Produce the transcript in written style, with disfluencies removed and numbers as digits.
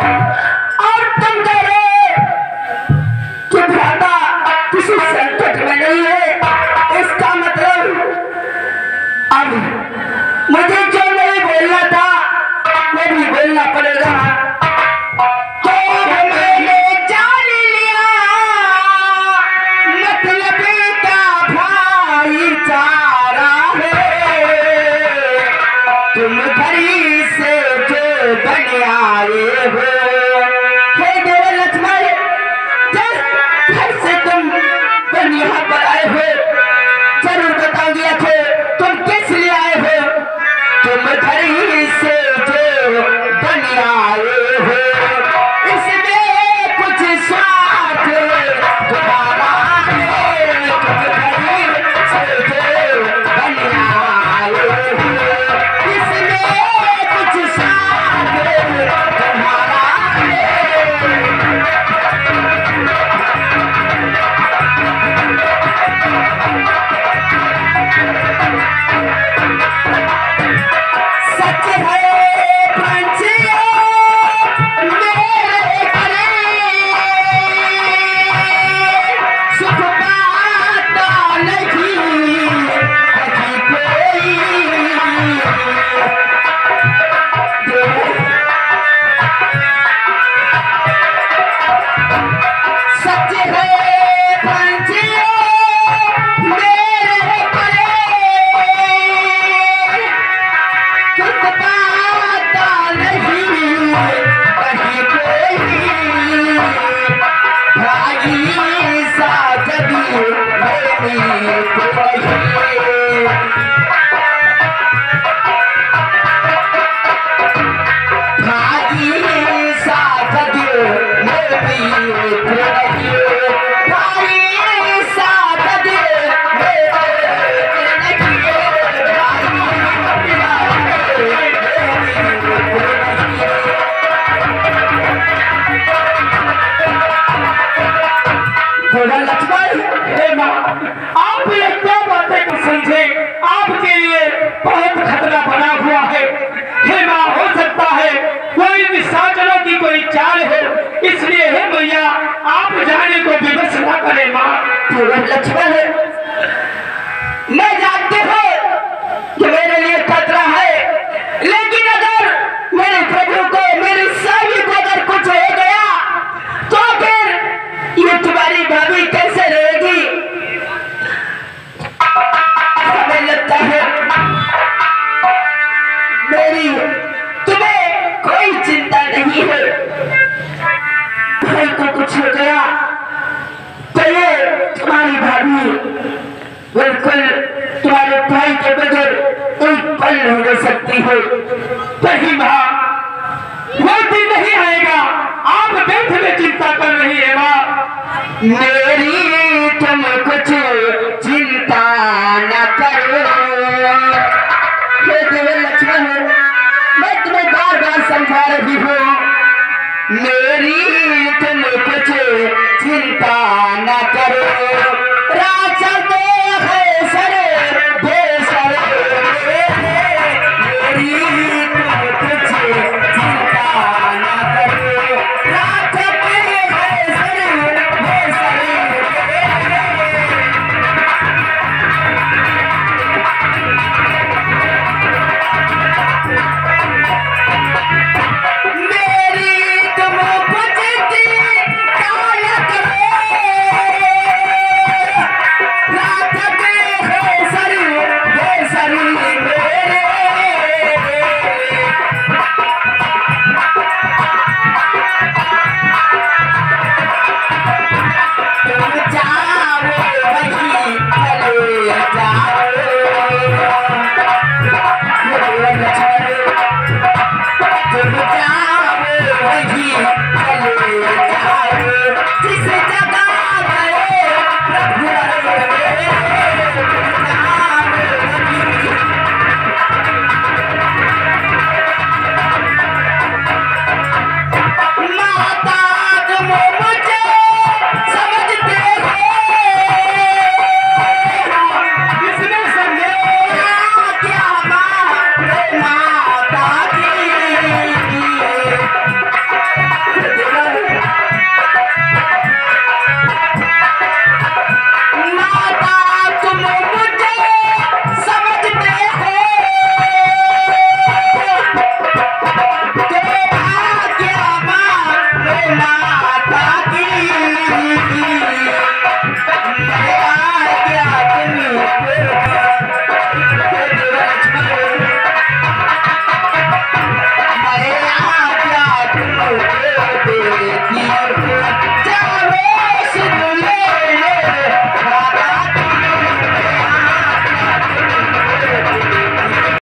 और तुम कह रहे कि भ्राता किसी संकट में नहीं है, इसका मतलब अब मुझे जो नहीं बोलना था वो भी बोलना पड़ेगा। तो मैंने जान लिया मतलब का भाईचारा है, तुम घरी से जो बन आए हो। हे देव लक्ष्मण, घर से तुम बन यहाँ पर आए हो, जरूर बताओगे थे तुम किस लिए आए हो। तुम घरी से जो बन आए हो, इसमें कुछ स्वार्थ तुम्हारा है। तुम घरी से जो बन आए हो, इसमें कुछ स्वार्थ तुम्हारा है। सच है पंछियों मेरे घरे, सुख पाता नहीं कहीं कोई। सच है पंछियों मेरे घरे, सुख पाता नहीं कहीं कोई। भाई सा जदी मेरी कोई, भाई सा जदी मेरी कोई, भाई सा जदी लक्ष्मण। हे माँ, आप ये क्या बातें को समझे, आपके लिए बहुत खतरा बना हुआ है। हे माँ, हो सकता है कोई निशाचरों की कोई चाल हो, इसलिए हे मैया आप जाने को विवश न करें माँ। लक्ष्मण, मैं जानती हूँ कि मेरे लिए खतरा है, लेकिन अगर मेरे प्रभु को, मेरी सावी को अगर कुछ हो गया तो फिर ये तुम्हारी भाभी कैसे रहेगी। हमें लगता है मेरी तुम्हें कोई चिंता नहीं है। भाई को कुछ हो गया तो ये तुम्हारी भाभी बिल्कुल तुम्हारे भाई के बगैर एक पल नहीं रह सकती है। नहीं माँ, वो दिन नहीं आएगा, आप व्यर्थ में चिंता कर रही है माँ। मेरी तुम कुछ चिंता न करो। हे देव लक्ष्मण, मैं तुम्हें बार बार समझा रही हूँ, मेरी तुम कुछ चिंता न करो। राजा